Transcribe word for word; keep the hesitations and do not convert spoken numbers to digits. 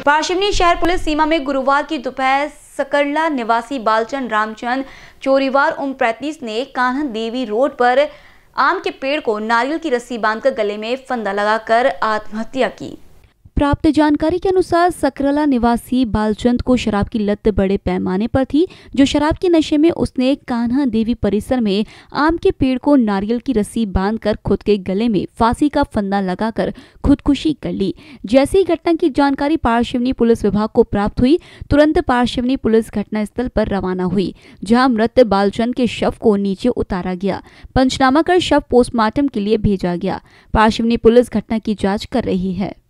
पारशिवनी शहर पुलिस सीमा में गुरुवार की दोपहर सकरला निवासी बालचंद रामचंद चोरीवार उम्र पैंतीस ने कान्हा देवी रोड पर आम के पेड़ को नारियल की रस्सी बांधकर गले में फंदा लगाकर आत्महत्या की। प्राप्त जानकारी के अनुसार सकरला निवासी बालचंद को शराब की लत बड़े पैमाने पर थी, जो शराब के नशे में उसने कान्हा देवी परिसर में आम के पेड़ को नारियल की रस्सी बांधकर खुद के गले में फांसी का फंदा लगाकर खुदकुशी कर ली। जैसी घटना की जानकारी पारशिवनी पुलिस विभाग को प्राप्त हुई, तुरंत पारशिवनी पुलिस घटनास्थल पर रवाना हुई, जहां मृत बालचंद के शव को नीचे उतारा गया। पंचनामा कर शव पोस्टमार्टम के लिए भेजा गया। पारशिवनी पुलिस घटना की जाँच कर रही है।